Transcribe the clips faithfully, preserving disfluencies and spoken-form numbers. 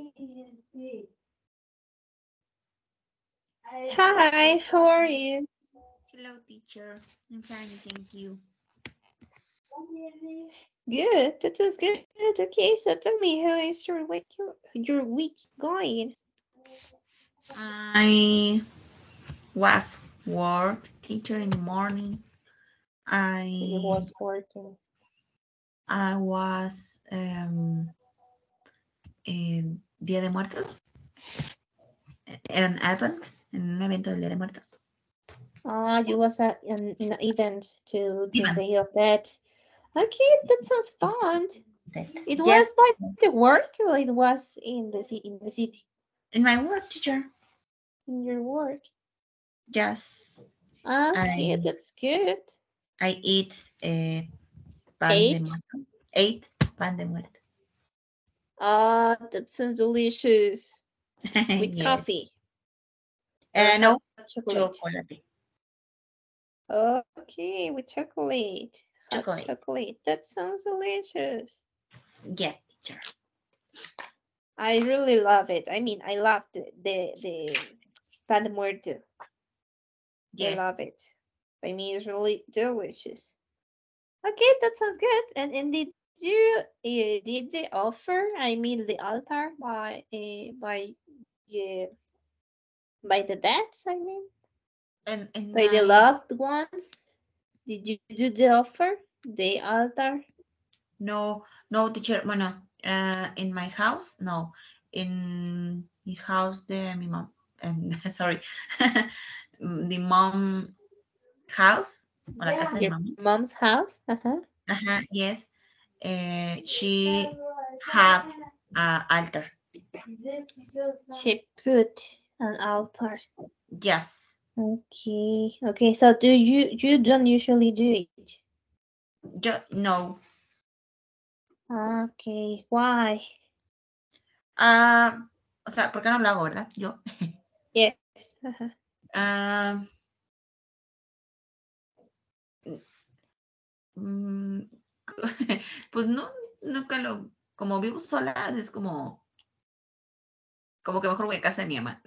Hi, how are you? Hello, teacher. I'm fine, thank you. Good, that is good. Okay, so tell me, how is your week your week going? I was work teacher in the morning. You I was working. I was um, en Día de Muertos, en an event, en un evento del Día de Muertos. Ah, you was at an in an event to the day Event. of that. Okay, that sounds fun. That. It was Yes, by the work or it was in the city in the city? in my work teacher. In your work. Yes, Okay, I that's good. I eat a pan de Eight. muerto. Ate pan de muerto. Ah, that sounds delicious. With Yes. coffee or Uh, hot no, chocolate. chocolate. Okay, with chocolate. Hot Chocolate. chocolate. That sounds delicious. Yes, teacher. I really love it. I mean, I love the the, the pan de muerto. I Yes. love it. I mean, it's really delicious. Okay, that sounds good. And and did you uh, did they offer? I mean, the altar by uh, by uh, by the deaths. I mean, And in by the my loved ones. Did you do the offer? The altar? no, no teacher, bueno, uh, in my house, no, in the house de mi mom, and sorry, the mom house, o la casa de mi Your mamá, mom's house? Uh-huh. uh-huh, yes, uh, she have a altar, She put an altar. yes, Okay. Okay. So do you you don't usually do it? yo, no, Okay. Why? ah, o sea, ¿por qué no lo hago, verdad? Yo, Yes. Uh-huh. ah, mm, pues no, nunca lo, como vivo sola, es como, como que mejor voy a casa de mi mamá.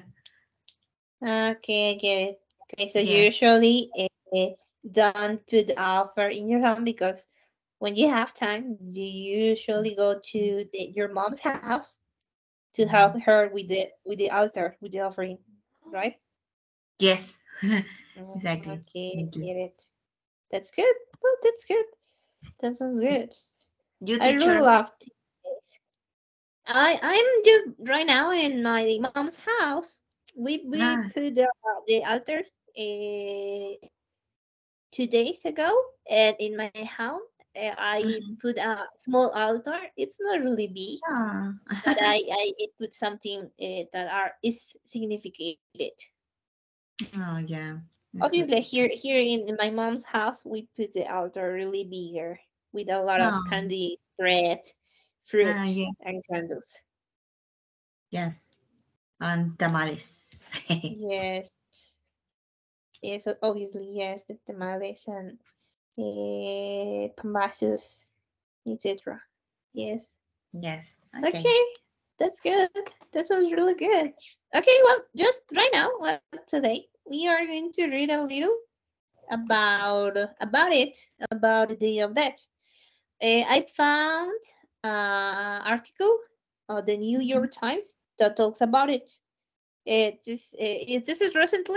Okay, I get it. Okay, so you Yes. usually uh, don't put the offer in your home because when you have time, you usually go to the, your mom's house to help Mhm. her with the with the altar with the offering, right? Yes. Mm, Exactly. okay, Thank you. get it. That's good. Well, that's good. That sounds good. You I really teacher. love this. I I'm just right now in my mom's house. We we Ah. put the, the altar uh, two days ago, and in my home uh, I Mhm. put a small altar. It's not really big, Ah. but I I it put something uh, that are is significant. Oh yeah. That's good Obviously, teacher. here here in, in my mom's house, we put the altar really bigger with a lot of Oh. candies, bread, Ah fruit, yeah. and candles. Yes. And tamales. Yes, yes, o- obviously, yes, the tamales and uh, pambazos, et cetera. Yes. Yes. Okay. Okay, that's good. That sounds really good. Okay, well, just right now, well, today we are going to read a little about about it, about the day of that. Uh, I found an article of the New Mhm. York Times that talks about it. Uh, this, uh, this is recently,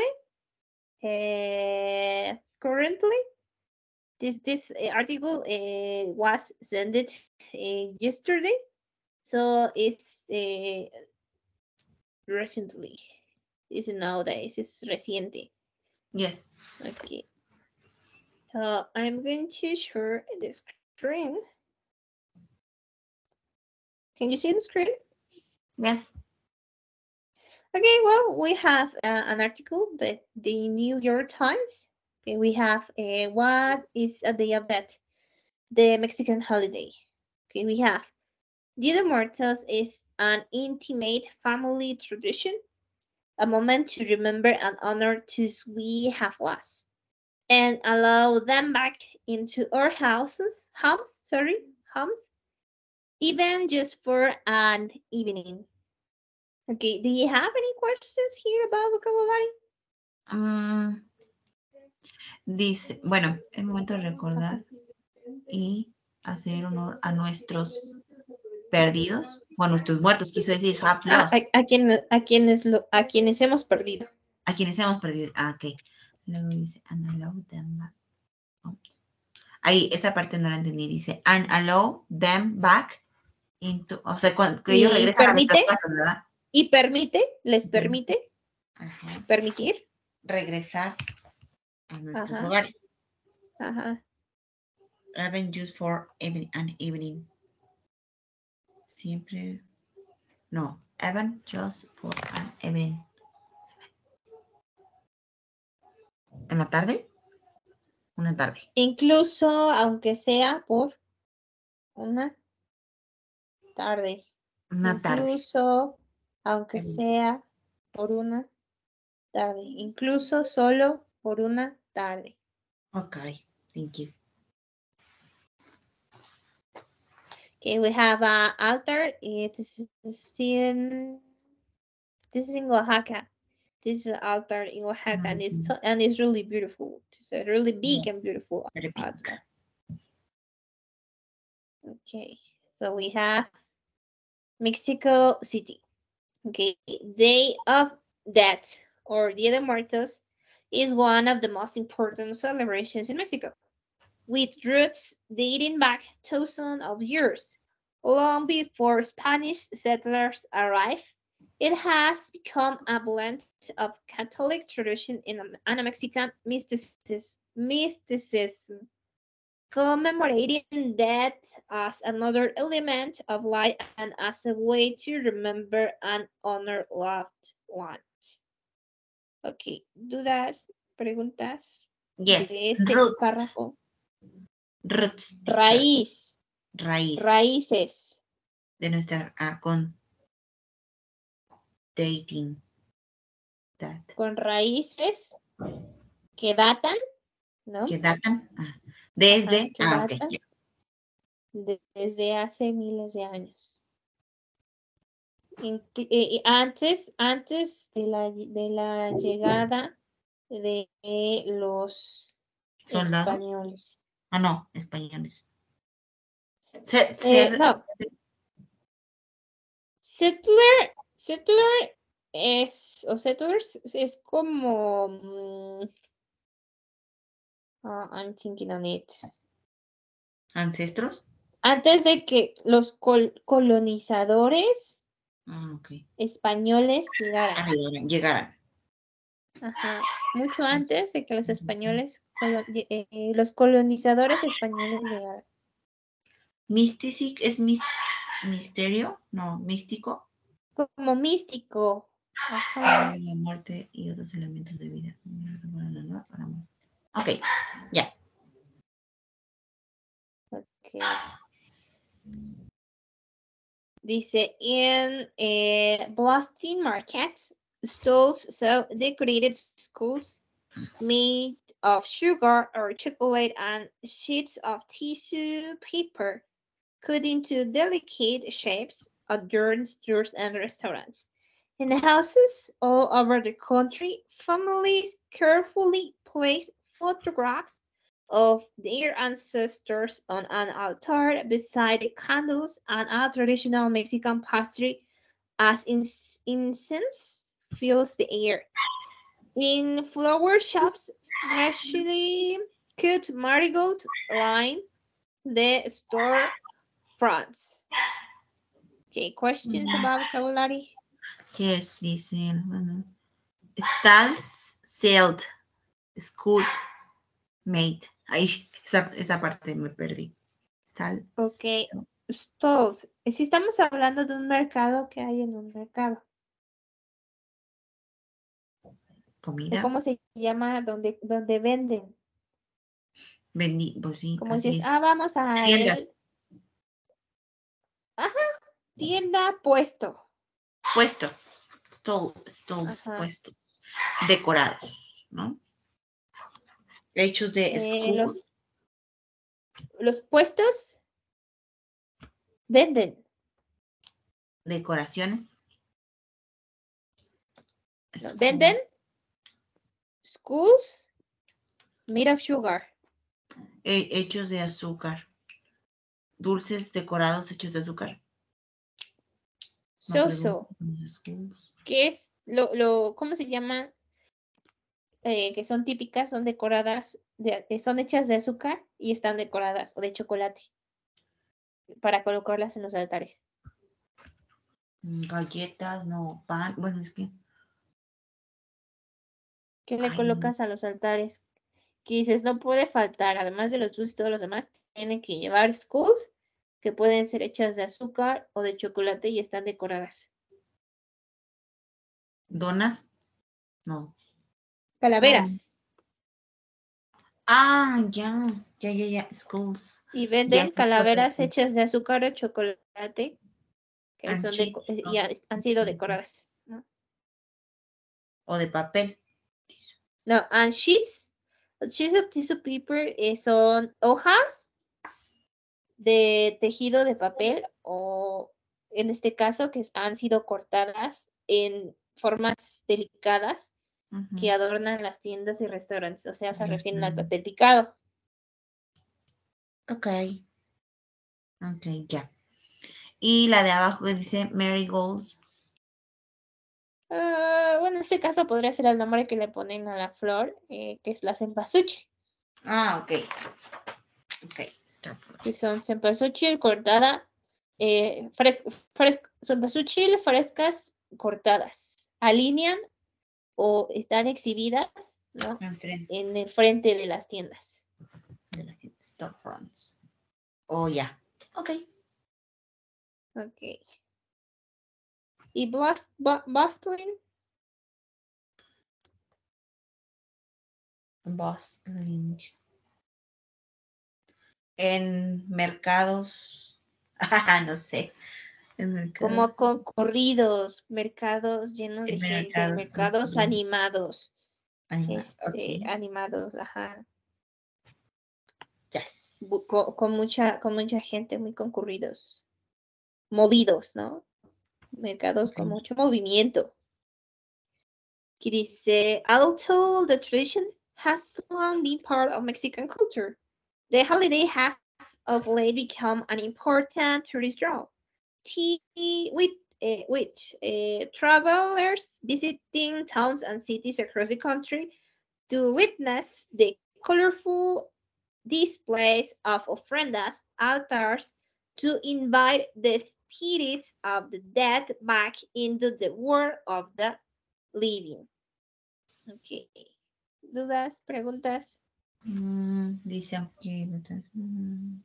uh, currently. This this uh, article uh, was sent uh, yesterday, so it's uh, recently. It's nowadays. It's reciente. Yes. Okay, so I'm going to share the screen. Can you see the screen? Yes. Okay, well, we have uh, an article that the New York Times. Okay, we have uh, what is a day of that? The Mexican holiday. Okay, we have Dia de Muertos is an intimate family tradition, a moment to remember and honor those we have lost, and allow them back into our houses, homes, sorry, homes, even just for an evening. Okay, do you have any questions here about vocabulary? Um, dice, bueno, es momento de recordar y hacer honor a nuestros perdidos, o a nuestros muertos, quiso decir have Ah, lost. a, a, quien, a, quienes lo, a quienes hemos perdido. A quienes hemos perdido. Ah, ok. Luego dice, and allow them back. Oops. Ahí, esa parte no la entendí. Dice, and allow them back into, o sea, cuando, que ellos Y regresan permite, a nuestras casas, ¿verdad? y permite, les permite, Ajá. permitir. Regresar a nuestros Ajá. hogares. Ajá. Even just for evening, an evening. Siempre, no, even just for an evening. ¿En la tarde? Una tarde. Incluso aunque sea por una tarde. Una tarde. Incluso aunque sea por una tarde. Incluso solo por una tarde. Okay, thank you. Okay, we have a altar. It is in this is in Oaxaca. This is an altar in Oaxaca, mm-hmm. and it's and it's really beautiful. It's a really big yes. and beautiful Very big. altar. Okay, so we have Mexico City. Okay, Day of Death or Dia de Muertos is one of the most important celebrations in Mexico, with roots dating back thousands of years. Long before Spanish settlers arrived, it has become a blend of Catholic tradition and a Mexican mysticism, mysticism, commemorating death as another element of life and as a way to remember and honor loved ones. Ok, ¿dudas, preguntas yes. de este Roots. párrafo? Roots. Raíz. Raíz. Raíces. De nuestra, ah, con dating. That. Con raíces que datan, ¿no? Que datan. Ah, desde. Ajá, que ah, datan ok. de, desde hace miles de años. Inclu eh, antes, antes de la, de la llegada de los ¿Soldados? españoles. Ah, no, españoles. Se, Eh, se, no. Settler, settler es, o settlers es como, um, uh, I'm thinking on it. ¿Ancestros? Antes de que los col colonizadores ah, okay. españoles llegaran. Ah, llegaran. llegaran. Ajá, mucho antes de que los españoles, eh, los colonizadores españoles llegaran. Místico es mis, misterio, no, místico. Como místico. Ajá. La muerte y otros elementos de vida. Ok, ya. Yeah. Okay. Dice, in uh, Boston markets, stalls sell decorated skulls made of sugar or chocolate and sheets of tissue paper cut into delicate shapes adorn stores and restaurants. In houses all over the country, families carefully place photographs of their ancestors on an altar beside candles and a traditional Mexican pastry as incense fills the air. In flower shops, freshly cut marigolds line the store fronts. Okay, questions mm-hmm. about vocabulary? Yes, dicen. Uh, stalls sold, scoot made. Ay, esa, esa parte me perdí. Stalls. Ok, stalls. Si estamos hablando de un mercado que hay en un mercado. Comida. ¿Cómo se llama? Donde, donde venden. Vendi, pues sí. Como así dices, es. ah, vamos a Tiendas. el... Ajá, tienda, puesto. Puesto. Stall, stalls, puesto. Decorados, ¿no? Hechos de eh, los, los puestos venden. Decoraciones. No, venden schools made of sugar. He- hechos de azúcar. Dulces decorados hechos de azúcar. No, So, pero so. dulces, schools. ¿Qué es lo, lo, cómo se llaman? Eh, que son típicas, son decoradas, de, eh, son hechas de azúcar y están decoradas o de chocolate para colocarlas en los altares. Mm, Galletas, no, pan. Bueno, es que. ¿Qué le Ay, colocas a los altares? Que dices, no puede faltar, además de los dulces y todos los demás, tienen que llevar schools que pueden ser hechas de azúcar o de chocolate y están decoradas. donas. No. Calaveras. Ah, ya. Ya, ya, ya. Schools. Y Ya venden eso es calaveras correcto. hechas de azúcar o chocolate que And son de, sheets y of- han han sido decoradas. ¿No? O de papel. No, and sheets, sheets of tissue paper eh, son hojas de tejido de papel o en este caso que han sido cortadas en formas delicadas Ujú. que adornan las tiendas y restaurantes, o sea, se refieren al Ujú. papel picado. Ok. Ok, ya. Y la de abajo que dice marigolds. Ah, bueno, en este caso podría ser el nombre que le ponen a la flor, eh, que es la cempasúchil. Ah, ok. Ok. Starfruit. Que son cempasúchil cortada, eh, fres fres cempasúchil frescas cortadas. Alinean o están exhibidas, ¿no? Enfrente En el frente de las tiendas. de las storefronts. Oh, ya. Ok. Ok. Y blast, bu- bustling, Bustling. En mercados. Ah, no sé. En mercados. como concurridos, mercados llenos de En gente, mercados mercados concurridos. animados, Animados. este, Ok. animados, ajá, Yes. bu- co- con mucha, con mucha gente, muy concurridos, movidos, ¿no? Mercados con Ok. mucho movimiento. Que dice, although the tradition has long been part of Mexican culture, the holiday has of late become an important tourist draw. T with uh, with uh, travelers visiting towns and cities across the country to witness the colorful displays of ofrendas, altars, to invite the spirits of the dead back into the world of the living. Okay. ¿Dudas? ¿Preguntas? Mm, dice aquí. Mm,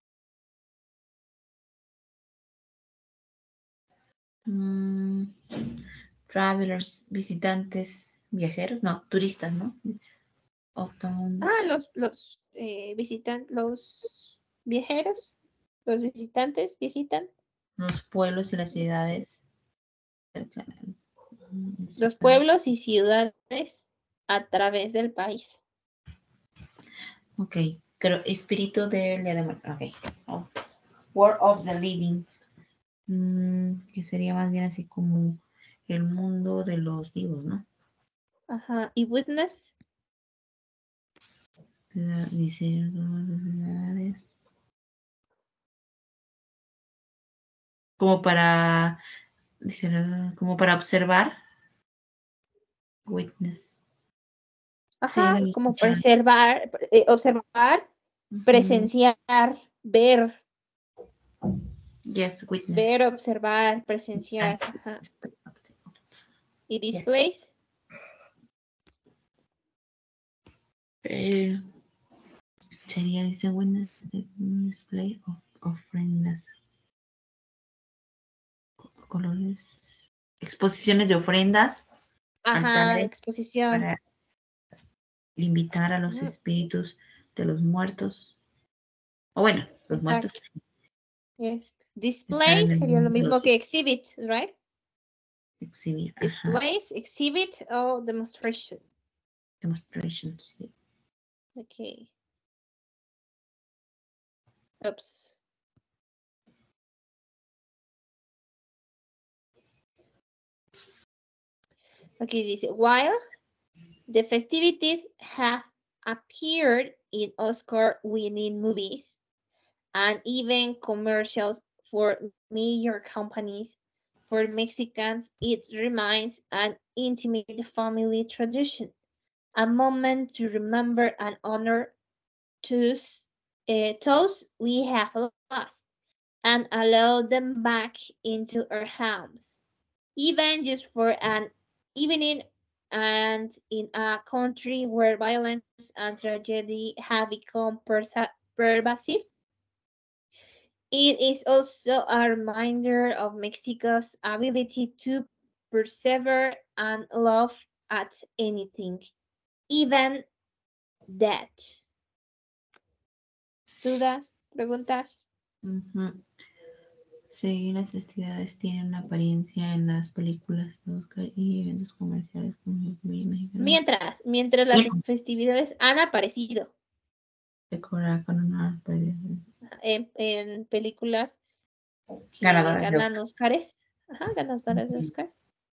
mm, travelers, visitantes, viajeros, no, turistas, ¿no? Autumn, Ah, los, los eh, visitan, los viajeros, los visitantes visitan los pueblos y las ciudades cercanas. Mm, los pueblos y ciudades a través del país. Ok, pero espíritu del día de muertos. Ok. Oh. World of the living. Mm, que sería más bien así como el mundo de los vivos, ¿no? Ajá. Y witness, La- Dice. Como para. Dice, como para observar. Witness. Sí, ajá, lo he como escuchado. preservar, eh, observar, Ujú. presenciar, ver, Yes, ver, witness. observar, presenciar, ajá. Y Yes. displays, Eh, sería, dice, witness, un display of ofrendas. Colores. Exposiciones de ofrendas. ajá, Altares exposición, para invitar a los ajá, espíritus de los muertos. O bueno, los muertos exacto. Yes. están en Displays el sería lo mundo de los mismo que exhibit, right? exhibir. Ajá. Displays, exhibit o demonstration. Demonstrations. Sí. Okay. Oops. Okay, dice, while the festivities have appeared in Oscar-winning movies and even commercials for major companies, for Mexicans, it remains an intimate family tradition, a moment to remember and honor those, uh, those we have lost and allow them back into our homes, even just for an evening. And in a country where violence and tragedy have become pervasive, it is also a reminder of Mexico's ability to persevere and love at anything, even death. ¿Dudas? ¿Preguntas? Ujú. Sí, las festividades tienen una apariencia en las películas de Oscar y eventos comerciales como muy mexicanos. Mientras, mientras las festividades han aparecido Recordar con una en, en películas que ganadoras de ganan Oscar. Oscars, ajá, ganadoras de Oscar,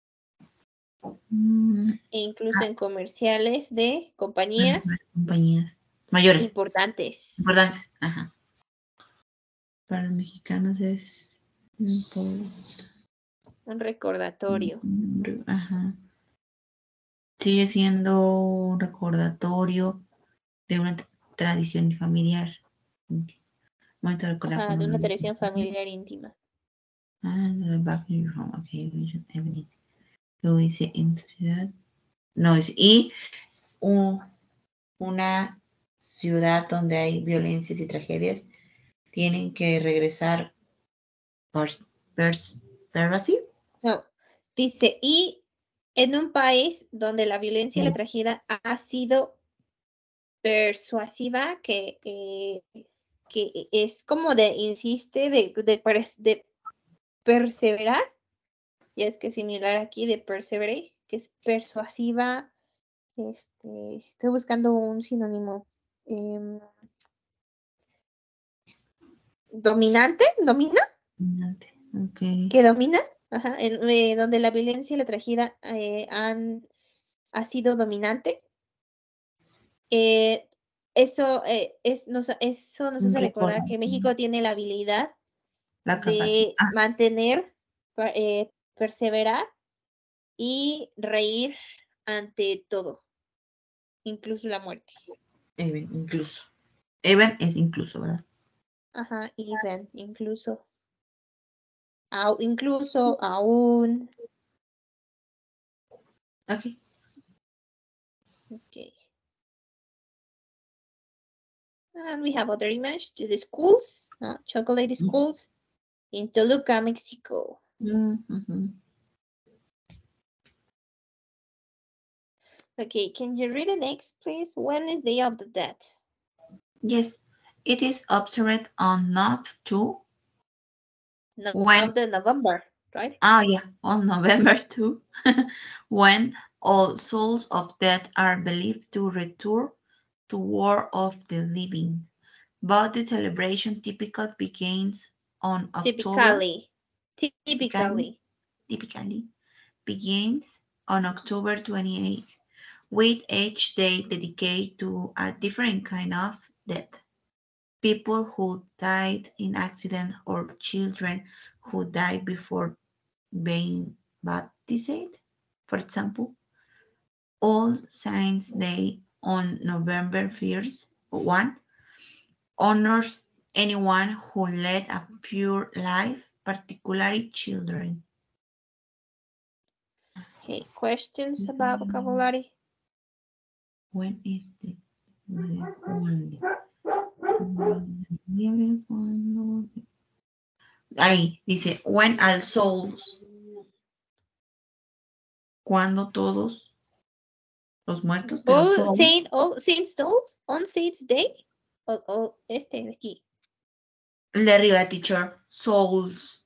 Mm, e incluso ah, en comerciales de las compañías compañías mayores, importantes. importantes. Ajá. Para los mexicanos es un poco- Un recordatorio. Ajá. Sigue siendo un recordatorio de una tra- tradición familiar. Momento de recordar Ajá, con de una un- tradición familiar íntima. Ah, no, back in your home. Okay, we should have it. Luego dice en tu ciudad. No, dice, y un- una ciudad donde hay violencias y tragedias tienen que regresar pers- pers- pervasive. No, dice, y en un país donde la violencia y la Yes. tragedia ha sido persuasiva, que, eh, que es como de, insiste, de, de, pers- de perseverar, y es que es similar aquí de perseverate, que es persuasiva. Este, estoy buscando un sinónimo. em, dominante, domina, Okay. que domina, ajá, en- eh, donde la violencia y la tragedia eh, han ha sido dominante. Eh, eso, eh, es, nos, eso nos Un hace recordar recuerdo. que México tiene la habilidad La capacidad. de Ah, mantener, per- eh, perseverar y reír ante todo, incluso la muerte. even, incluso. Even es incluso, ¿verdad? Ajá, even, incluso, au- incluso, aún. Okay. Okay. And we have other image to the schools, uh, chocolate schools in Toluca, Mexico. Mm-hmm. Okay, can you read it next, please? When is Day of the Dead? Yes, it is observed on Nov two. No, When of the November, right? ah yeah, on November two, when all souls of dead are believed to return to world of the living. But the celebration typically begins on October. Typically, Typically, typically. typically begins on October twenty-eighth, with each day dedicated to a different kind of death. People who died in accident or children who died before being baptized, for example. All Saints' Day on November first, one, honors anyone who led a pure life, particularly children. Okay, questions about vocabulary? When is the ahí dice when all souls, cuando todos los muertos de los All souls. Saint, All Saints, Souls, on Saints Day. O, o este de aquí. El de arriba, teacher, souls.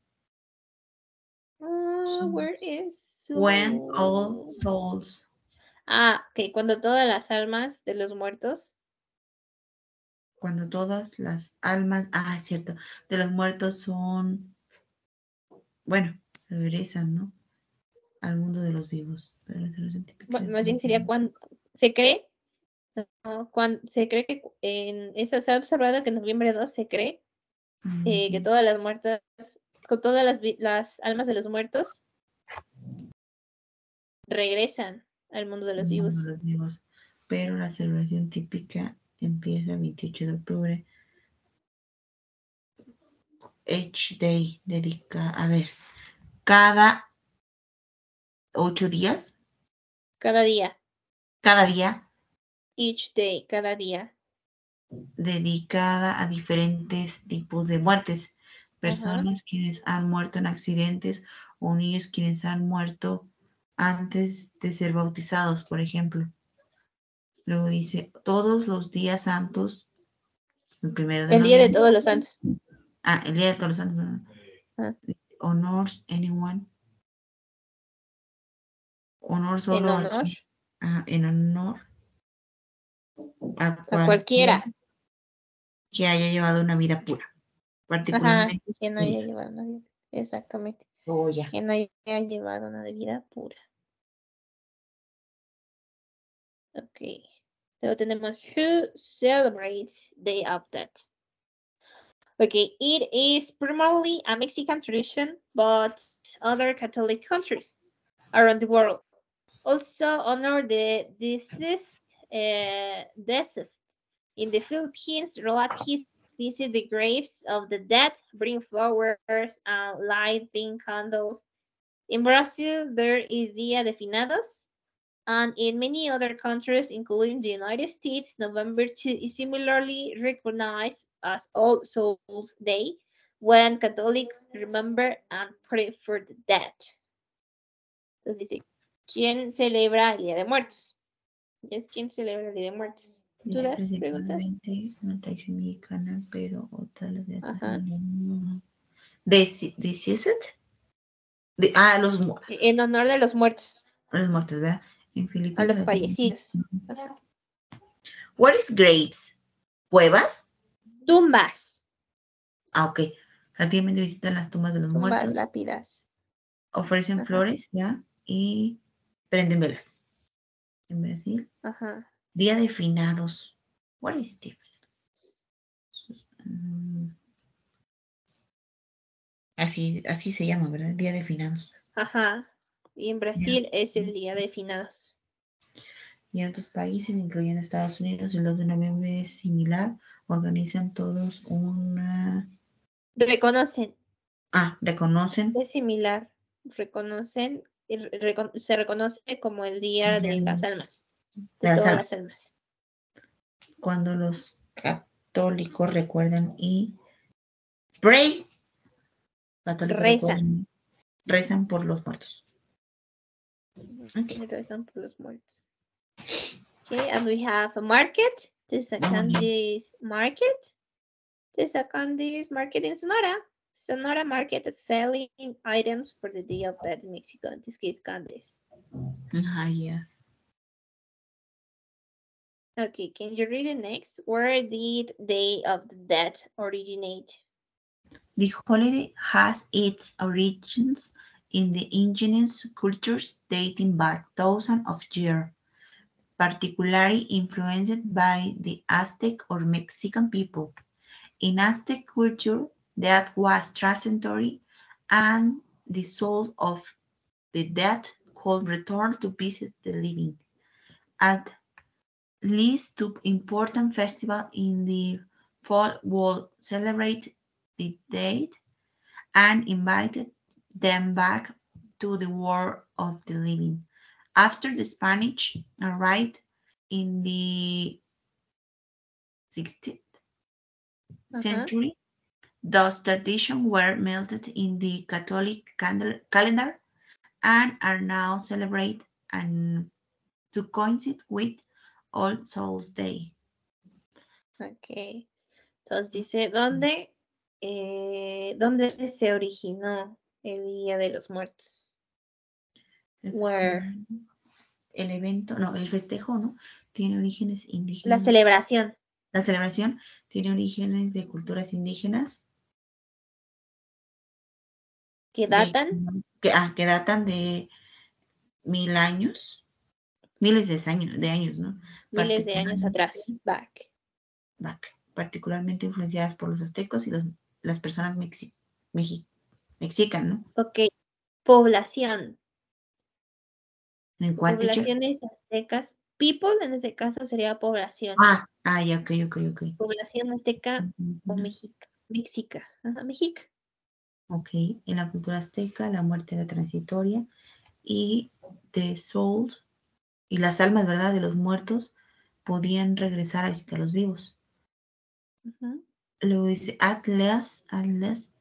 Uh, where is soul? When all souls. Ah, ok, cuando todas las almas de los muertos. Cuando todas las almas, ah, es cierto, de los muertos son, bueno, regresan, ¿no? al mundo de los vivos. Pero la celebración típica Bueno, es más bien sería cuando se cree, no, cuando se cree que en eso se ha observado que en noviembre dos se cree eh, que Ujú. todas las muertas, con todas las, vi- las almas de los muertos regresan al mundo de al los mundo de vivos. los vivos. Pero la celebración típica empieza el veintiocho de octubre. Each Day dedica, a ver, cada ocho días, Cada día, cada día each day, cada día. dedicada a diferentes tipos de muertes. Ajá. Personas quienes han muerto en accidentes o niños quienes han muerto antes de ser bautizados, por ejemplo. Luego dice, todos los días santos, el primero de El día de noviembre. todos los santos. Ah, el día de todos los santos. no, Ah, Honors anyone. Honor en solo a honor quien- ah, en honor a a cualquiera cualquiera. que haya llevado una vida pura, Ajá, particularmente quien los haya niños. llevado una vida. Exactamente. Oh, ya. Quien haya llevado una vida pura. Ok. Luego tenemos who celebrates Day of Death. Okay, it is primarily a Mexican tradition, but other Catholic countries around the world also honor the deceased, uh, deceased. In the Philippines, relatives visit the graves of the dead, bring flowers, and light pink candles. In Brazil, there is Dia de Finados, and in many other countries, including the United States, November second is similarly recognized as All Souls Day, when Catholics remember and pray for the dead. Entonces dice, ¿quién celebra el Día de Muertos? Es quien celebra el Día de Muertos. ¿Tú Es das preguntas? principalmente una tradición mexicana, pero otra las de Ajá. Deceased. De, ah, los, mu- En honor de los muertos, los muertos, ¿verdad? En a Filipinas. los la tienen- fallecidos. Ajá. What is graves? ¿Cuevas? Tumbas, Ah, ok. Activamente visitan las tumbas de los tumbas, muertos, lápidas. ofrecen Ajá. flores, ¿ya? Y prenden velas. En Brasil, Ajá. Día de Finados. What is this? Mm, así, así se llama, ¿verdad? Día de Finados. Ajá. Y en Brasil es el Día de Finados. Y en otros países, incluyendo Estados Unidos, el dos de noviembre es similar. Organizan todos una... Reconocen, Ah, reconocen es similar. Reconocen, y re- recon- se reconoce como el el Día Día de las de, Almas, de de las todas almas. las almas. Cuando los católicos recuerdan y pray, católicos Rezan. recuerdan, rezan por los muertos. Okay. Rezan por los muertos. Okay, and we have a market. There's a Oh, Candies market. There's a Candies market in Sonora. Sonora market is selling items for the Day of Dead in Mexico. In this case, Candies. Ah, yeah. Okay, can you read it next? Where did Day of the Dead originate? The holiday has its origins in the indigenous cultures dating back thousands of years, particularly influenced by the Aztec or Mexican people. In Aztec culture, death was transitory, and the souls of the dead could return to visit the living. At least two important festivals in the fall would celebrate the dead and invited them back to the world of the living. After the Spanish arrived in the sixteenth Uh-huh. century, those traditions were melted in the Catholic calendar and are now celebrated and to coincide with All Souls Day. Okay. Entonces dice, ¿dónde, eh, ¿dónde se originó el Día de los Muertos? Where? El evento, no, el festejo, ¿no? Tiene orígenes La indígenas. celebración. La celebración tiene orígenes de culturas indígenas. ¿Que De, datan? que, ah, que datan de mil años, miles de años, de años, ¿no? Miles de años atrás, back. Back, particularmente influenciadas por los aztecos y los, las personas mexi, mexi, mexicanas, ¿no? Ok, población. ¿En cuál, teacher? Poblaciones aztecas. People, en este caso, sería población. Ah, ah, ya, ok, ok, ok. Población azteca Uh-huh. o mexica. Mexica. Ajá, mexica. Ok, en la cultura azteca la muerte era transitoria y the souls y las almas, ¿verdad?, de los muertos podían regresar a visitar a los vivos. Uh-huh. Luego dice Atlas, Atlas.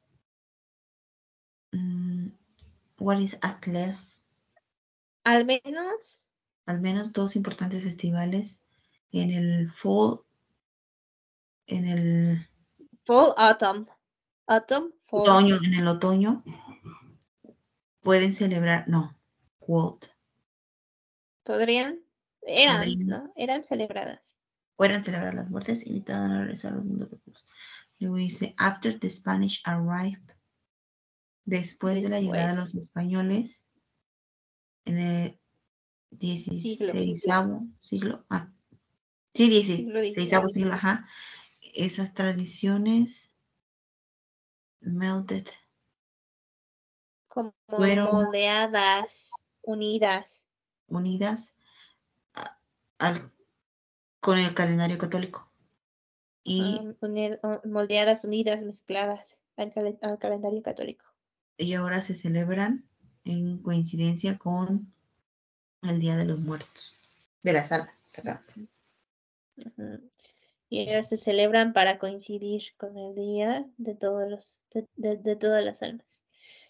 Um, what is Atlas? Al menos. Al menos dos importantes festivales en el fall, en el Fall, autumn. Autumn, fall. otoño, en el otoño pueden celebrar, no, World. Podrían, eran, Podrían, ¿no? Eran celebradas. Pueden celebrar las muertes invitadas a regresar al mundo. Luego dice, after the Spanish arrived, después, después de la llegada de los españoles, en el dieciséisavo siglo, ah, sí, dieciséisavo siglo, ajá, esas tradiciones melted. Como Fueron moldeadas, unidas. Unidas a, al, con el calendario católico. Y um, unid, uh, moldeadas, unidas, mezcladas al, cal al calendario católico. Y ahora se celebran en coincidencia con el Día de los Muertos, de las almas, ¿verdad? Uh-huh. Y ahora se celebran para coincidir con el Día de todos los de, de, de todas las almas.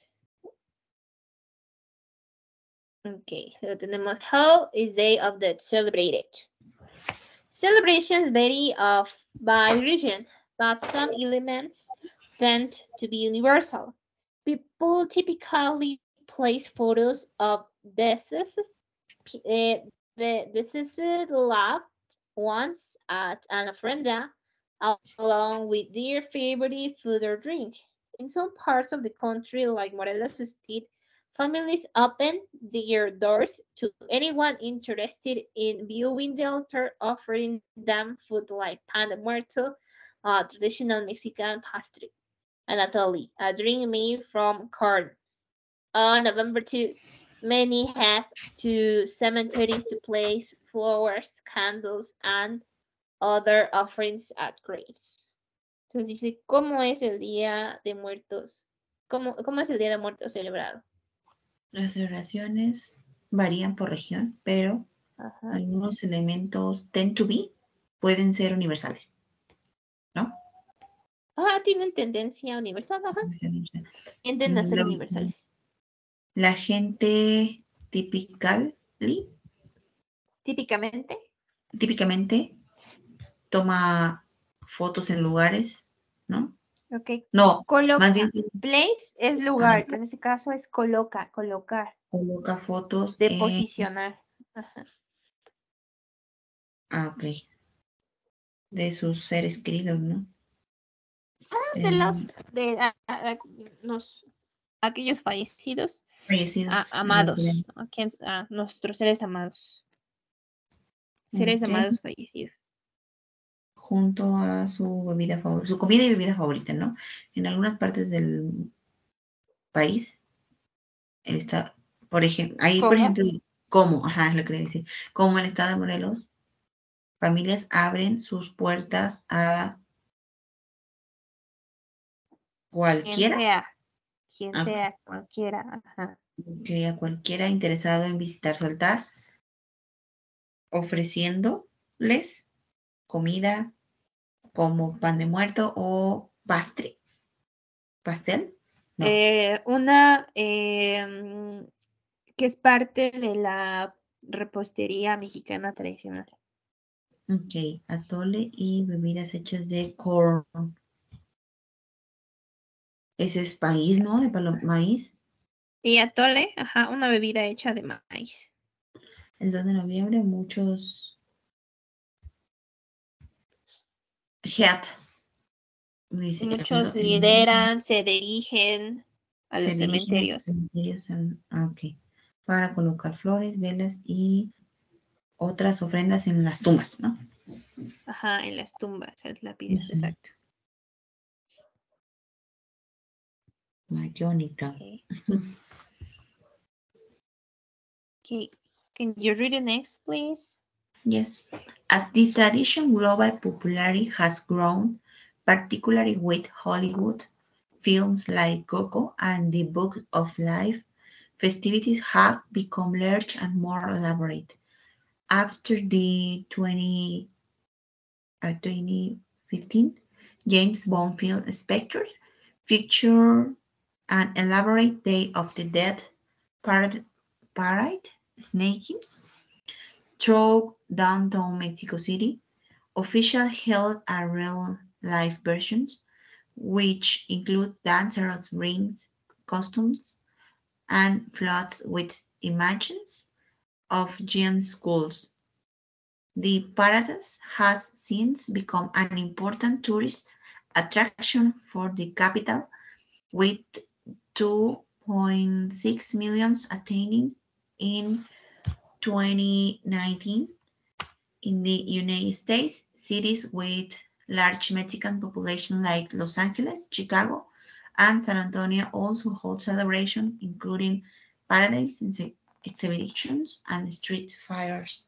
Okay, so tenemos how is Day of the Dead celebrated? Celebrations vary of by region, but some elements tend to be universal. People typically place photos of deceased, uh, the deceased loved ones at an ofrenda, along with their favorite food or drink. In some parts of the country, like Morelos State, families open their doors to anyone interested in viewing the altar, offering them food like pan de muerto, a traditional Mexican pastry, and atole, a drink made from corn. On November second, many head to cemeteries to place flowers, candles, and other offerings at graves. Entonces dice, ¿cómo es el Día de Muertos? ¿Cómo, cómo es el Día de Muertos celebrado? Las celebraciones varían por región, pero Ajá. algunos elementos tend to be pueden ser universales, ¿no? Ah, tienen tendencia universal, ajá. Tienden a ser Los, universales. La gente typically, típicamente típicamente toma fotos en lugares, ¿no? Ok. No, coloca. Más bien, Place es lugar, pero en este caso es coloca, colocar. Coloca fotos de en... posicionar. Ajá. Ah, ok. De sus seres queridos, ¿no? Ah, de los, de a, a, los, aquellos fallecidos. Fallecidos. A, amados. A, quien, a nuestros seres amados. Seres okay. amados fallecidos. Junto a su bebida favorita, su comida y bebida favorita, ¿no? En algunas partes del país, está, por ejemplo, ahí, ¿Cómo? por ejemplo, como, ajá, es lo que le decía, como en el estado de Morelos, familias abren sus puertas a cualquiera. Quien sea, quien a, sea, cualquiera. Ajá. Que a cualquiera interesado en visitar su altar, ofreciéndoles comida como pan de muerto o pastre. ¿Pastel? No. Eh, una eh, que es parte de la repostería mexicana tradicional. Ok, atole y bebidas hechas de corn. Ese es país, ¿no? De palo maíz. Y atole, ajá, una bebida hecha de maíz. El dos de noviembre muchos Head. Dice, Muchos el, lideran, se dirigen a los se dirigen a los cementerios. cementerios. Ah, ok. para colocar flores, velas y otras ofrendas en las tumbas, ¿no? Ajá, en las tumbas, en las lápidas, Ujú. exacto. Mayónica. Okay. Okay, can you read the next, please? Yes. As the tradition global popularity has grown, particularly with Hollywood films like Coco and The Book of Life, festivities have become large and more elaborate. After the twenty, uh, twenty fifteen James Bond film Spectre featured an elaborate Day of the Dead parade, parade snaking through downtown Mexico City. Officials held a real-life versions, which include dancers, rings, costumes, and floats with images of giant skulls. The parade has since become an important tourist attraction for the capital, with two point six million attending in twenty nineteen. In the United States, cities with large Mexican population like Los Angeles, Chicago, and San Antonio also hold celebrations, including parades, exhibitions, and street fires.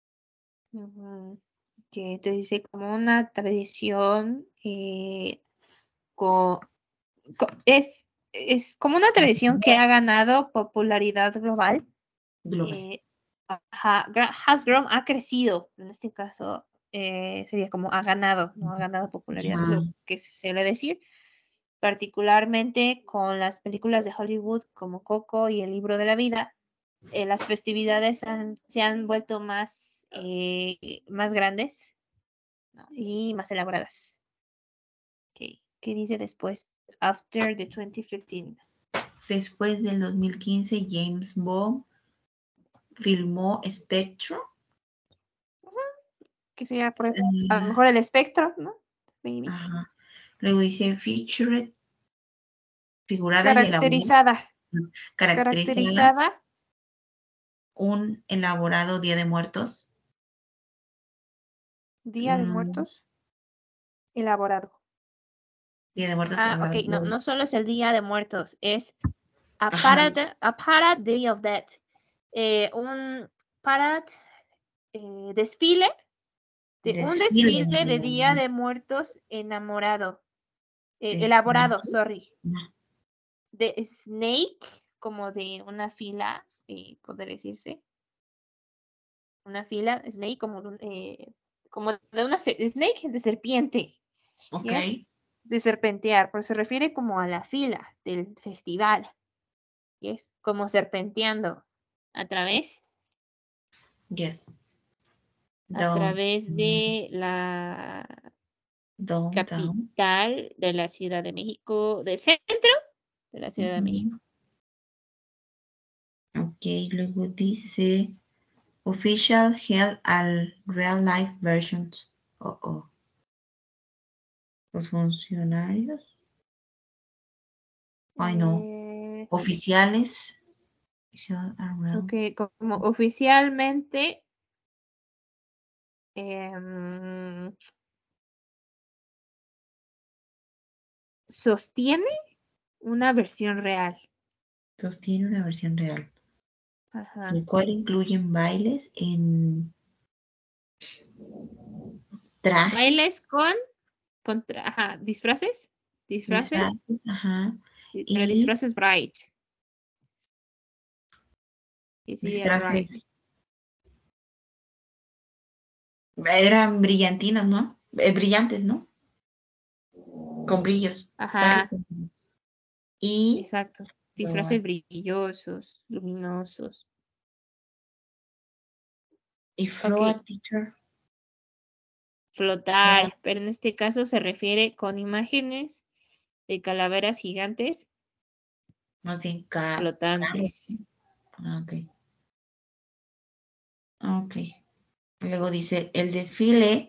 Ujú. Que te dice como una tradición eh, co- co- es, es como una tradición que ha ganado popularidad global. Global. Eh, ajá, gra- has grown, ha crecido, en este caso eh, sería como ha ganado, no ha ganado popularidad, es Ajá. lo que se suele decir, particularmente con las películas de Hollywood como Coco y El Libro de la Vida. Eh, las festividades han- se han vuelto más, eh, más grandes, ¿no? Y más elaboradas. Okay. ¿Qué dice después? After the twenty fifteen. Después del dos mil quince, James Bond filmó Spectre. Que sería por, Eh, a lo mejor el espectro, ¿no? Maybe. ajá. Luego dice featured, figurada y elaborada, Caracterizada. caracterizada, Caracterizada. un elaborado Día de Muertos. Día de Mm, Muertos. Elaborado. Día de Muertos Ah, elaborado. ok, no, no solo es el Día de Muertos, es a Ajá, parade, a parade Day of Dead. Eh, un parade, eh, desfile, de, un desfile desfile de Día de, de Muertos enamorado, eh, de elaborado, Snake. sorry, No, de snake, como de una fila, eh, poder decirse, una fila, snake, como de, un, eh, como de una se- snake de serpiente, ok, yes, de serpentear, pero se refiere como a la fila del festival, yes, como serpenteando a través, yes. a Down, través de la downtown. capital de la Ciudad de México, del centro de la Ciudad de Ujú. México. Ok, luego dice official held al real life versions. Oh, oh. Los funcionarios. Ay, no. Eh, Oficiales. Held a real. ok, como oficialmente em, sostiene una versión real. Sostiene una versión real. Ajá. El cual incluyen bailes en Bailes trajes, con, contra, ajá, disfraces, disfraces, disfraces, ajá. di- pero Y disfraces bright. Y sería bright. disfraces eran brillantinos, ¿no? Eh, brillantes, ¿no? Con brillos. Trajes Ajá, con brillos. Y exacto. Disfraces brillosos, luminosos. y Ok, float teacher. flotar, pero en este caso se refiere con imágenes de calaveras gigantes Más bien ca, carros. flotantes. Ah, ok. Ok. Luego dice el desfile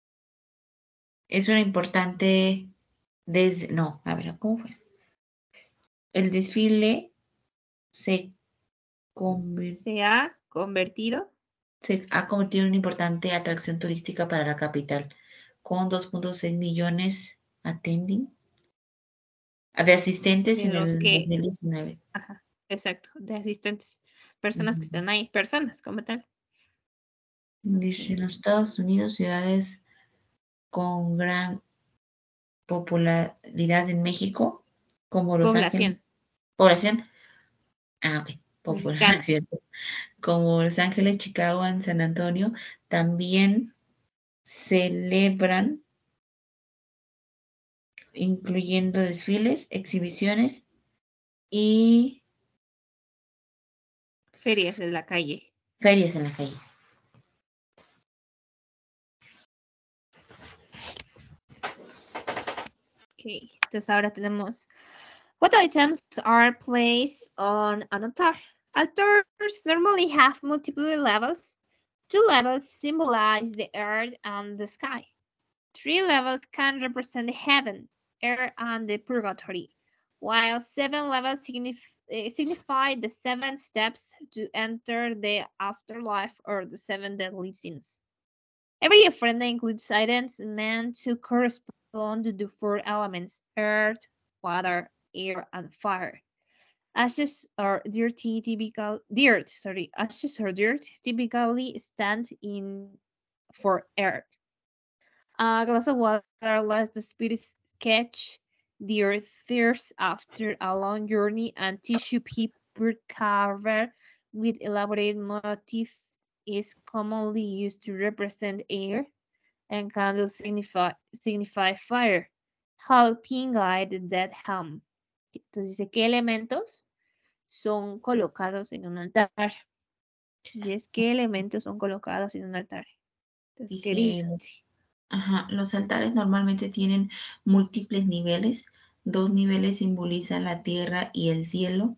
es una importante desde. No, a ver, ¿cómo fue? el desfile se, convi- Se ha convertido. se ha convertido en una importante atracción turística para la capital, con dos punto seis millones attending, de asistentes De en los el que, dos mil diecinueve. ajá, exacto, de asistentes, personas que Ujú. están ahí, personas como tal. Dice, en los Estados Unidos, ciudades con gran popularidad en México, como Los Ángeles, Población población, ah, ok, popular, mexicana. cierto, como Los Ángeles, Chicago, en San Antonio, también celebran, incluyendo desfiles, exhibiciones y Ferias en la calle. ferias en la calle. Ok, entonces ahora tenemos what items are placed on an altar. Altars normally have multiple levels. Two levels symbolize the earth and the sky. Three levels can represent heaven, earth, and the purgatory, while seven levels signif uh, signify the seven steps to enter the afterlife or the seven deadly sins. Every ofrenda includes items meant to correspond to the four elements: earth, water, air, and fire. Ashes or dirty typical dirt, sorry, ashes or dirt typically stand in for earth. A glass of water lets the spirits catch their thirst after a long journey, and tissue paper covered with elaborate motifs is commonly used to represent air, and candles signify, signify fire, helping guide the dead home. Entonces dice, ¿qué elementos son colocados en un altar? Y es, ¿qué elementos son colocados en un altar? Entonces, ¿qué Dice, dice? ajá, los altares normalmente tienen múltiples niveles. Dos niveles simbolizan la tierra y el cielo.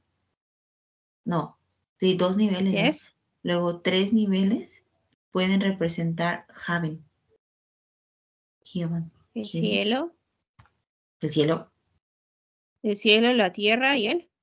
No, sí, dos niveles, ¿no? Yes. Luego, tres niveles pueden representar heaven. Heaven. El Heaven. cielo, El cielo. el cielo, la tierra y el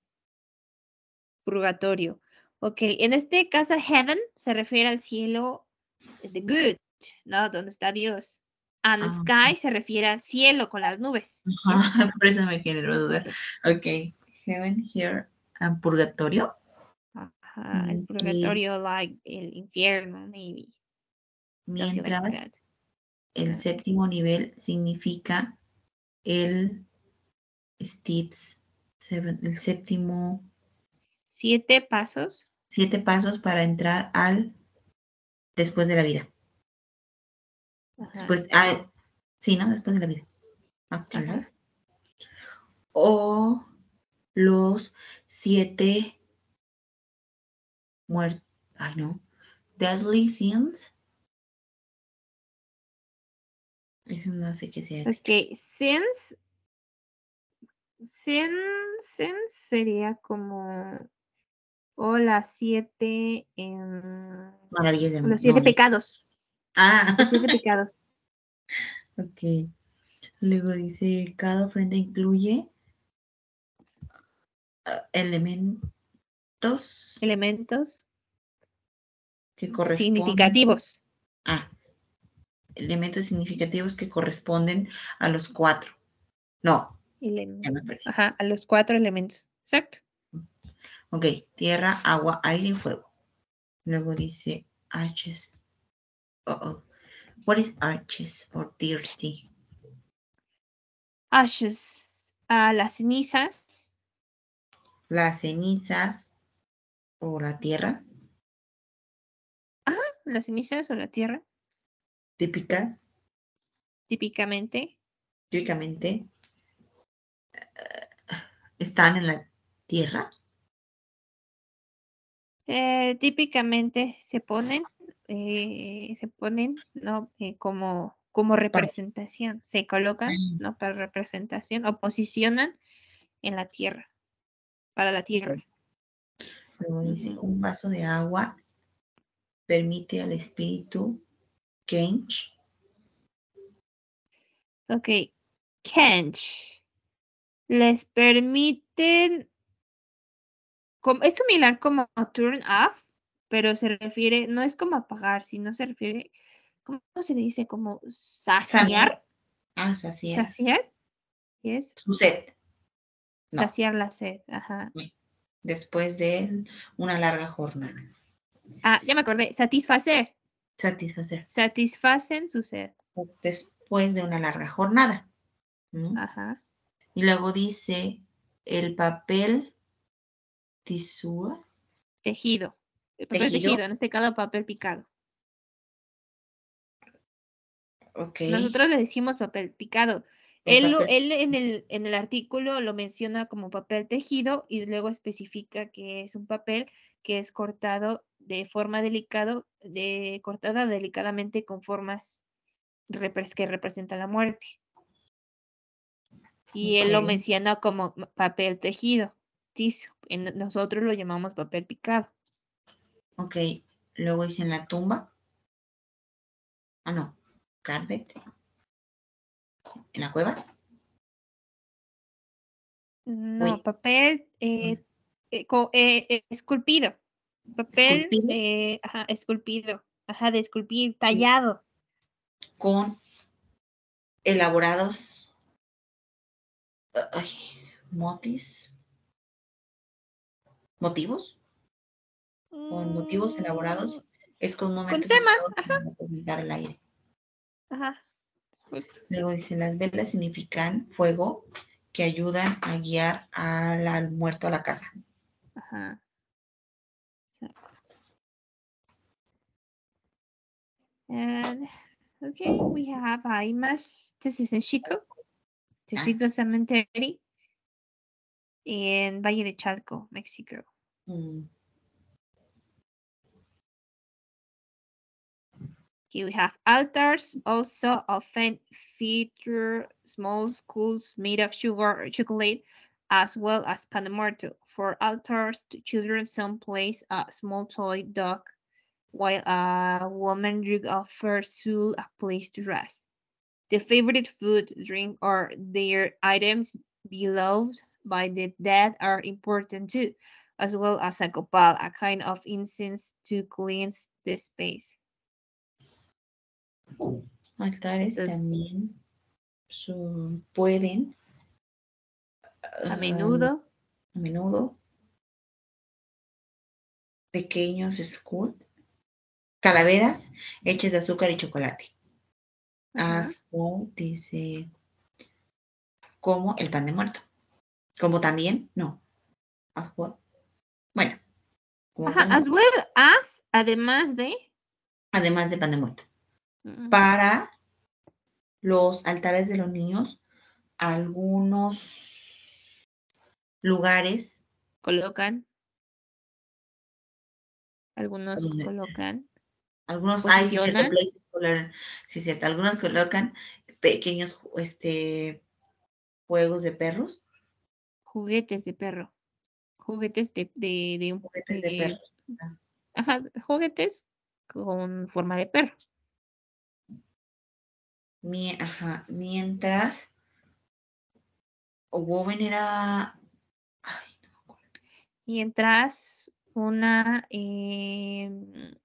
purgatorio. Ok, en este caso, heaven se refiere al cielo de good, ¿no? Donde está Dios. And Ah, sky se refiere al cielo con las nubes. ajá, ¿Yes? por eso me generó duda. Ok. Ok, heaven, here, and purgatorio. Ajá, el Mm, Y purgatorio, like el infierno, maybe. Something like mientras that. el Ah, séptimo nivel significa el steps, seven, el séptimo, siete pasos. siete pasos para entrar al después de la vida. Ajá, Después, ah, sí, ¿no? Después de la vida. Afterlife. ajá. O los siete muertos. Ay, no. Deadly sins. Eso no sé qué sea. Ok, sins, sin, sin sería como o las siete, em, Maravillas del mundo. los No, siete no. pecados. Ah, Los siete pecados. ok. Luego dice, cada ofrenda incluye ah, elementos Elementos que corresponden. significativos. Ah, elementos significativos que corresponden a los cuatro. No, Ele- ya me perdí. Ajá, a los cuatro elementos. Exacto. Ok, tierra, agua, aire y fuego. Luego dice ashes. Oh, oh. What is ashes or dirty? Ashes, a las cenizas. Las cenizas o la tierra Ajá, las cenizas o la tierra, típica, típicamente. típicamente están en la tierra. Eh, típicamente se ponen, eh, se ponen, ¿no? Eh, como, como Para, representación. Se colocan, ¿no? Para representación o posicionan en la tierra, para la tierra. luego dice, Ujú. un vaso de agua permite al espíritu Kench Ok, Kench. Les permiten. como, es similar como turn off, pero se refiere, no es como apagar, sino se refiere, ¿cómo se le dice? Como Saciar. saciar, Ah, saciar. saciar, ¿yes? Su sed. No. Saciar la sed, ajá. Después de una larga jornada. Ah, ya me acordé, satisfacer. Satisfacer. Satisfacen su sed. Después de una larga jornada. ¿Mm? Ajá. Y luego dice el papel tisú. Tejido. El papel Tejido. tejido, en este caso papel picado. Ok. Nosotros le decimos papel picado. El Él, lo- papel. él en, el, en el artículo lo menciona como papel tejido y luego especifica que es un papel que es cortado de forma delicado, de, cortada delicadamente con formas repres- que representan la muerte. Y él lo Ok. menciona como papel tejido. Tizo. En- nosotros lo llamamos papel picado. Ok. Luego dice en la tumba. Ah, no. Carpet. En la cueva. No, Uy. papel eh, eh, co- eh, eh, esculpido. Papel Esculpido eh, ajá, esculpido. Ajá, de esculpir, tallado. con elaborados ay, motis. Motivos. Con motivos Mm, elaborados. Es con con momentos temas, usados ajá, para representar el aire. ajá, justo. Luego dice, las velas significan fuego que ayudan a guiar al, al muerto a la casa. Ajá. Exacto. And okay, we have a image. This is in Chico, the Ah, Chico Cemetery in Valle de Chalco, Mexico. mm, Here we have altars, also often feature small skulls made of sugar or chocolate, as well as pan de muerto. For altars, the children some place a small toy dog, while a woman rig offers Sul a place to rest. The favorite food, drink, or their items beloved by the dead are important too, as well as a copal, a kind of incense to cleanse the space. altares Entonces, también son- pueden a uh, menudo, a menudo pequeños skull, calaveras hechas de azúcar y chocolate. ajá, As well, dice como el pan de muerto. Como también, no. As well. Bueno, como el ajá, pan de as muerto. well as, además de, Además de pan de muerto. mm, Para los altares de los niños, algunos lugares, colocan, algunos eh, colocan, algunos, ay, sí, cierto, posicionan places, colocan- sí, cierto, algunos colocan pequeños, este, juegos de perros, juguetes de perro, juguetes de, de, de, un- juguetes de de- perros. Ah, ajá, juguetes con forma de perro. mi- ajá, mientras Woven era, ay, no me acuerdo, Mientras una em,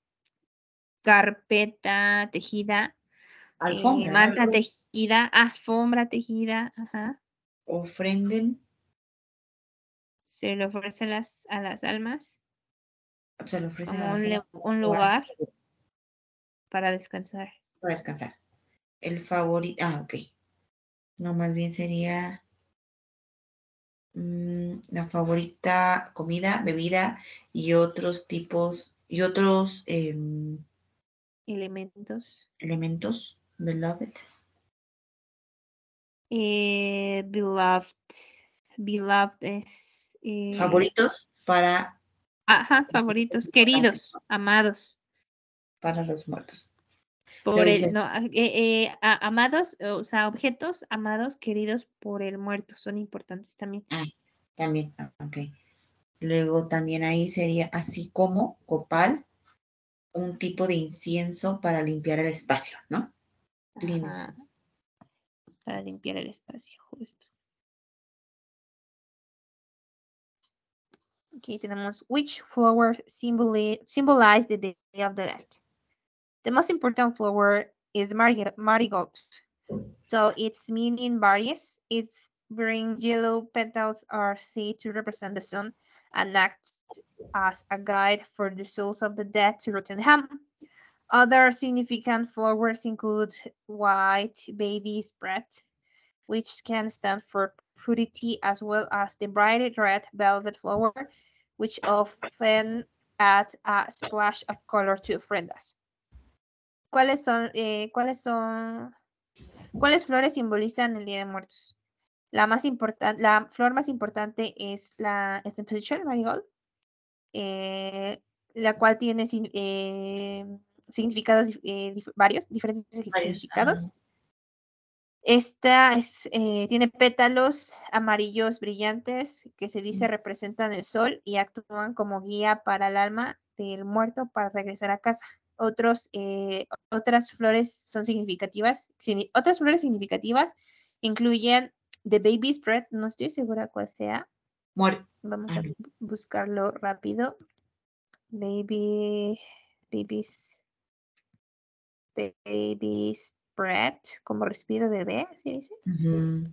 carpeta tejida, eh, alfombra, ¿no? manta Luego tejida, alfombra tejida, ajá, ofrenden, se le ofrece a las, a las almas se le ofrecen a como las un, almas le- un lugares lugar para descansar. para descansar. El favorito, ah, ok, no, más bien sería mm, la favorita comida, bebida y otros tipos y otros em, Elementos. elementos, beloved, Eh, beloved. Beloved es. eh, favoritos para, ajá, favoritos, queridos, amados. para los muertos. Por Luego el. dices, No, ah, eh, eh, a- amados, o sea, objetos amados, queridos por el muerto. Son importantes también. ah, también, ah, ok. Luego también ahí sería así como copal, un tipo de incienso para limpiar el espacio, ¿no? Ajá, Cleanses. para limpiar el espacio, justo. Okay, tenemos which flower symboli symbolize the Day of the Dead. The most important flower is marig marigold. So its meaning varies. Its green yellow petals are said to represent the sun and act as a guide for the souls of the dead to Rottenham. Other significant flowers include white baby's breath, which can stand for purity, as well as the bright red velvet flower, which often adds a splash of color to ofrendas. ¿Cuáles son, eh, cuáles son, cuáles flores simbolizan el Día de Muertos? La más importante, la flor más importante es la Exposition Marigold, eh, la cual tiene eh, significados eh, dif varios, diferentes Varios, significados. ajá. Esta es, eh, tiene pétalos amarillos brillantes que se dice representan el sol y actúan como guía para el alma del muerto para regresar a casa. Otros, eh, otras flores son significativas. Signi otras flores significativas incluyen The Baby's Breath, no estoy segura cuál sea. Muerto. Vamos Ah, a no. buscarlo rápido. Baby, baby's, baby's breath, como respiro bebé, ¿sí dice? Ujú.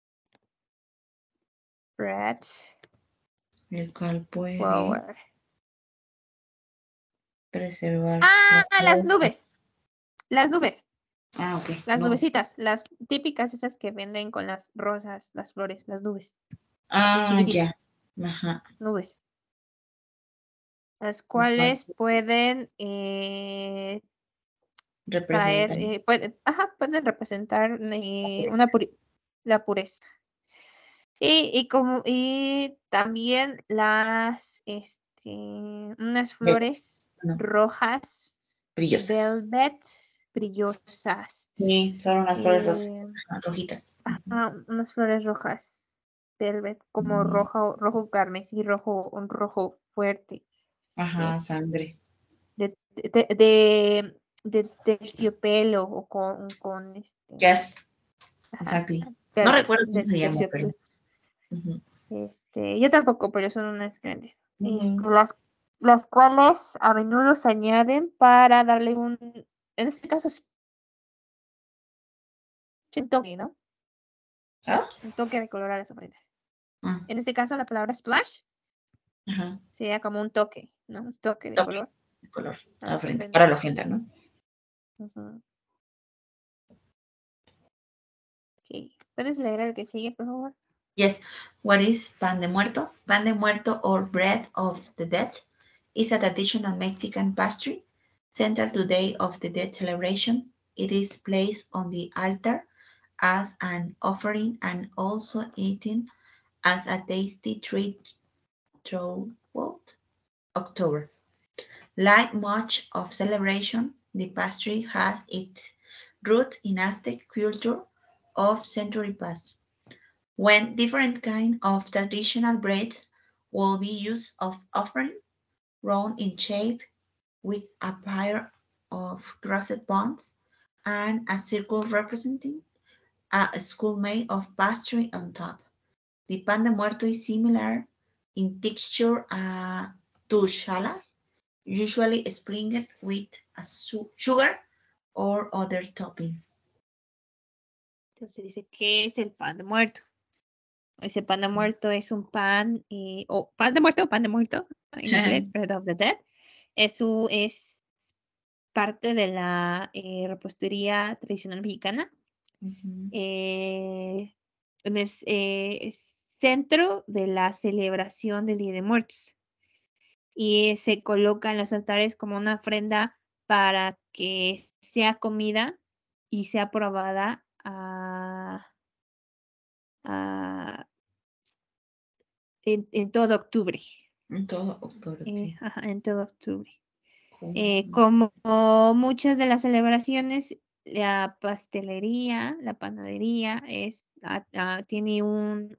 Breath El cual puede flower. preservar. Ah, la las hoja. nubes. Las nubes. Ah, ok. Las Nubes. nubecitas. Las típicas esas que venden con las rosas, las flores, las nubes. Ah, ya. Chiquititas. Ajá. Nubes. Las El cual cuales pueden eh, traer, representan. eh, pueden, ajá, pueden representar eh, una puri- la pureza. Y, y como, y también las, este, unas De, flores no, rojas, brillosas. velvet, brillosas. Sí, son unas flores ros- Eh, ajá, rojitas. ah, unas flores rojas, velvet, como Mm, rojo, rojo carmesí, rojo, un rojo fuerte, Ajá, eh, sangre. de, de, de, de terciopelo o con, con este, Yes, ajá, exactly. No velvet, recuerdo cómo de se llama, pero. terciopelo. Ujú. Este, yo tampoco, pero son unas grandes. Y Ujú. las, las cuales a menudo se añaden para darle un, en este caso es un toque, ¿no? ¿Ah? Un toque de color a las ofrendas. Ah, En este caso la palabra splash ajá. sería como un toque, ¿no? Un toque de Toque color de color a a la las ofrenda, para la ofrendas. ofrenda, ¿no? Ujú. Ok. ¿Puedes leer el que sigue, por favor? Yes. What is pan de muerto? Pan de muerto or bread of the dead is a traditional Mexican pastry central to Day of the Dead celebration. It is placed on the altar as an offering and also eaten as a tasty treat throughout October. Like much of celebration, the pastry has its roots in Aztec culture of century past, when different kinds of traditional breads will be used of offering, round in shape with a pair of crossed buns and a circle representing a skull made of pastry on top. The pan de muerto is similar in texture uh, to challah, usually sprinkled with a su- sugar or other topping. Entonces dice, ¿qué es el pan de muerto? Ese pan de muerto es un pan, eh, o pan de muerto o pan de muerto, en inglés, bread of the dead. Es, su, es parte de la eh, repostería tradicional mexicana. Ujú. Eh, es, eh, es centro de la celebración del Día de Muertos. Y se coloca en los altares como una ofrenda para que sea comida y sea probada a, a- en, en todo octubre. En todo octubre, Eh, ok. ajá, en todo octubre. Eh, Cool. como muchas de las celebraciones, la pastelería, la panadería es, ah, ah, tiene un,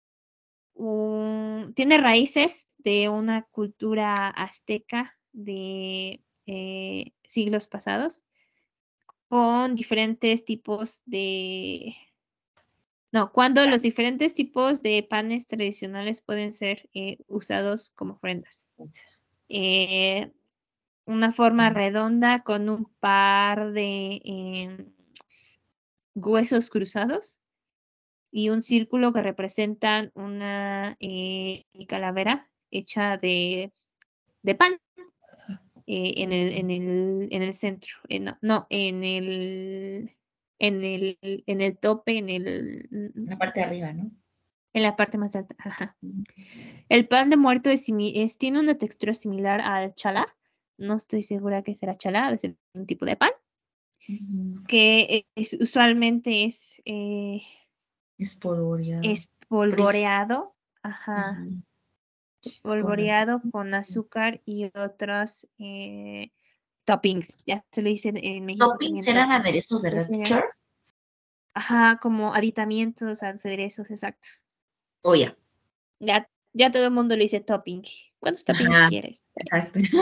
un- tiene raíces de una cultura azteca de eh, siglos pasados, con diferentes tipos de, No, cuando los diferentes tipos de panes tradicionales pueden ser eh, usados como ofrendas. Eh, una forma redonda con un par de eh, huesos cruzados y un círculo que representan una eh, calavera hecha de, de pan eh, en el, en el, en el centro. Eh, no, no, en el, en el, en el tope, en el, En la parte de arriba, ¿no? en la parte más alta. Ajá. Ujú. El pan de muerto es, simi- es- tiene una textura similar al chalá. No estoy segura que será chalá, debe ser un tipo de pan, Ujú. que es, usualmente es eh, Espolvoreado. espolvoreado. Ajá. Ujú. Con Espolvoreado con azúcar y otros eh, toppings. Ya se le dicen en México toppings también eran toppings. aderezos, Pues, ¿verdad, eh, teacher? Ajá, como aditamientos, aderezos, exacto. Oh, ya. Ya, ya todo el mundo le dice topping. ¿Cuántos toppings Ajá, quieres? Tres. exacto.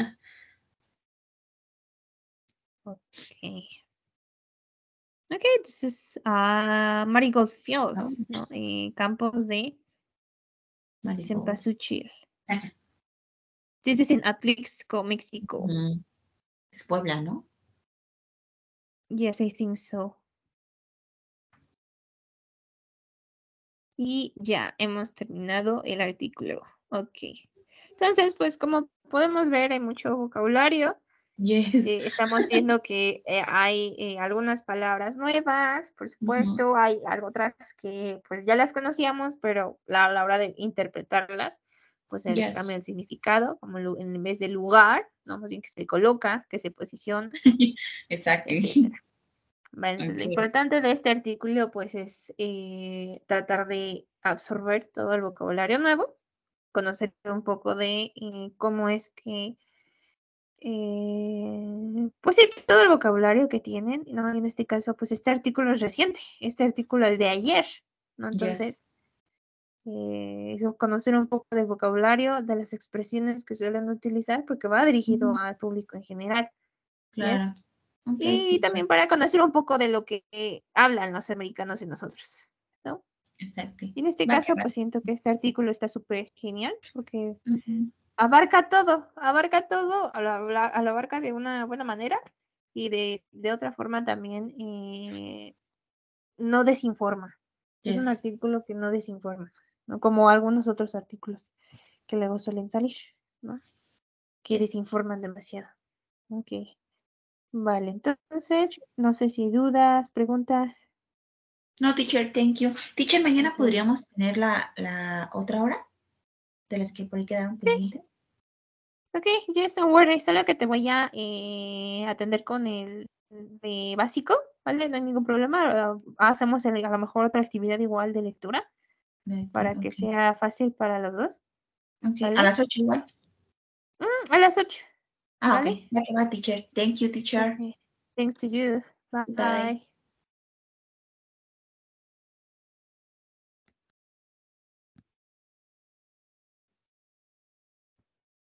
Ok. Ok, entonces, ah, Marigold Oh, Fields, ¿no? Eh, campos de marigold. cempasúchil. Ajá. This is in Atlixco, México. Ujú. Es Puebla, ¿no? Yes, I think so. Y ya hemos terminado el artículo. Ok. Entonces, pues como podemos ver, hay mucho vocabulario. Yes. Eh, estamos viendo que eh, hay eh, algunas palabras nuevas, por supuesto, hay algo otras que pues ya las conocíamos, pero la- a la hora de interpretarlas, pues se les cambia Yes. el significado, como lu- en vez de lugar, ¿no? Más bien que se coloca, que se posiciona, Exactly. etcétera. Vale, entonces, lo Okay. importante de este artículo pues es eh, tratar de absorber todo el vocabulario nuevo, conocer un poco de eh, cómo es que, eh, pues sí, todo el vocabulario que tienen, ¿no? En este caso, pues este artículo es reciente, este artículo es de ayer, ¿no? Entonces, Yes. eh, eso, conocer un poco del vocabulario, de las expresiones que suelen utilizar, porque va dirigido Ujú. al público en general, Claro. ¿yes? Okay, Y teacher. también para conocer un poco de lo que eh, hablan los americanos y nosotros, ¿no? Exactly. Y en este Vale, caso, vale. pues siento que este artículo está súper genial porque Ujú. abarca todo, abarca todo, a lo, habla- a lo abarca de una buena manera y de, de otra forma también eh, no desinforma. Es un Yes. artículo que no desinforma, ¿no? Como algunos otros artículos que luego suelen salir, ¿no? Que Yes. desinforman demasiado. Ok. Vale, entonces, no sé si hay dudas, preguntas. No, teacher, thank you. Teacher, mañana Ok. podríamos tener la, la otra hora de las que por ahí quedaron pendientes. Ok, yes, don't worry, solo que te voy a eh, atender con el de básico, ¿vale? No hay ningún problema. ah, Hacemos el- a lo mejor otra actividad igual de lectura De lectura, para que ok. sea fácil para los dos, Ok, a ¿vale? las ocho igual. Mm, a las ocho, Ah, ok. ¿vale? Ya que va, teacher. Thank you, teacher. Ok, thanks to you. Bye. Bye.